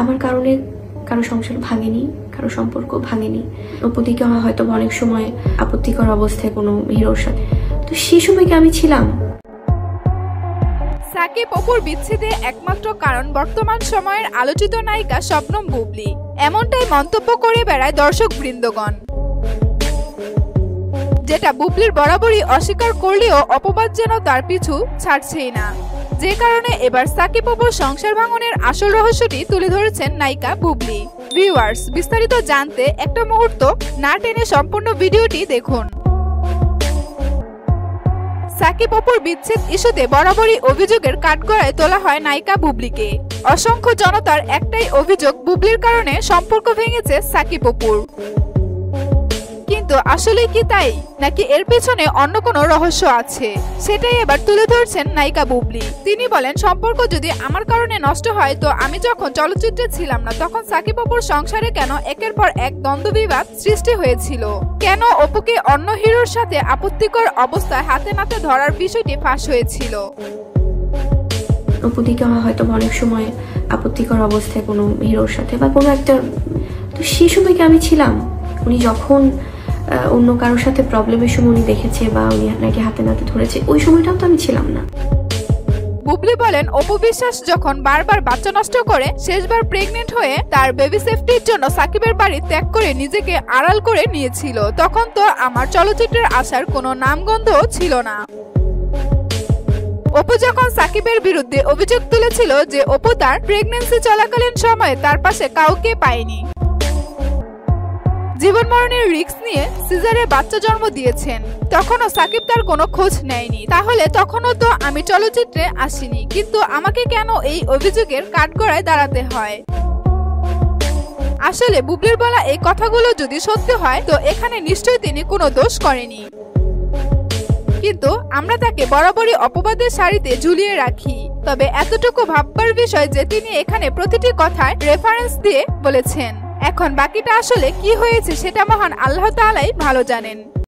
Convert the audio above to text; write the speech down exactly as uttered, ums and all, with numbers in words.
আমার কারণে কারো সংসার ভাঙেনি, কারো সম্পর্ক ভাঙেনি। অপুদিকে হয়তো অনেক সময় আপত্তিকর অবস্থায় কোনো হিরোর সাথে, তো সেই সময় কি আমি ছিলাম? সাকিব অপুর বিচ্ছেদে একমাত্র কারণ বর্তমান সময়ের আলোচিত নায়িকা শবনম বুবলি, এমনটাই মন্তব্য করে বেড়ায় দর্শক বৃন্দগণ, যেটা বুবলির বরাবরই অস্বীকার করলেও অপবাদ যেন তার পিছু ছাড়ছেই না। যে কারণে এবার সাকিব অপুর সংসার ভাঙনের আসল রহস্যটি তুলে ধরেছেন নায়িকা বুবলি। ভিউয়ার্স, বিস্তারিত জানতে একটা মুহূর্ত না টেনে সম্পূর্ণ ভিডিওটি দেখুন। সাকিব অপুর বিচ্ছেদ ইস্যুতে বরাবরই অভিযোগের কাঠগড়ায় তোলা হয় নায়িকা বুবলিকে। অসংখ্য জনতার একটাই অভিযোগ, বুবলির কারণে সম্পর্ক ভেঙেছে সাকিব অপুর। কিন্তু আসলে কি তাই, নাকি এর পেছনে অন্য কোনো রহস্য আছে, সেটাই এবার তুলে ধরছেন নায়িকা বুবলি। তিনি বলেন, সম্পর্ক যদি আমার কারণে নষ্ট হয়, তো আমি যখন চলচ্চিত্রে ছিলাম না তখন সাকিব অপুর সংসারে কেন একের পর এক দ্বন্দ্ব বিবাদ সৃষ্টি হয়েছিল, কেন অপুকে অন্য হিরোর সাথে আপত্তিকর অবস্থায় হাতে নাতে ধরার বিষয়টি ফাঁস হয়েছিল। অপুদিকে হয়তো অনেক সময় আপত্তিকর অবস্থায় কোনো হিরোর সাথে বা কোনো একটা, তো সেই সময় কি আমি ছিলাম? উনি যখন অন্য কারোর সাথে প্রবলেমের সময় উনি দেখেছে বা উনি নাকি হাতে নাতে ধরেছে, ওই সময়টাও তো আমি ছিলাম না। বুবলি বলেন, অপু বিশ্বাস যখন বারবার বাচ্চা নষ্ট করে, শেষবার প্রেগনেন্ট হয়ে তার বেবি সেফটির জন্য সাকিবের বাড়ি ত্যাগ করে নিজেকে আড়াল করে নিয়েছিল, তখন তো আমার চলচ্চিত্রের আসার কোনো নামগন্ধ ছিল না। অপু যখন সাকিবের বিরুদ্ধে অভিযোগ তুলেছিল যে অপু তার প্রেগন্যান্সি চলাকালীন সময়ে তার পাশে কাউকে পায়নি, জীবন মরণের রিস্ক নিয়ে সিজারে বাচ্চা জন্ম দিয়েছেন, তখনও সাকিব তার কোনো খোঁজ নেয়নি, তাহলে তখনও তো আমি চলচ্চিত্রে আসিনি, কিন্তু আমাকে কেন এই অভিযোগের কাঠগড়ায় দাঁড়াতে হয়? আসলে বুবলির বলা এই কথাগুলো যদি সত্যি হয়, তো এখানে নিশ্চয়ই তিনি কোনো দোষ করেনি, কিন্তু আমরা তাকে বরাবরই অপবাদের সারিতে ঝুলিয়ে রাখি। তবে এতটুকু ভাববার বিষয় যে তিনি এখানে প্রতিটি কথায় রেফারেন্স দিয়ে বলেছেন। এখন বাকিটা আসলে কি হয়েছে সেটা মহান আল্লাহ তাআলাই ভালো জানেন।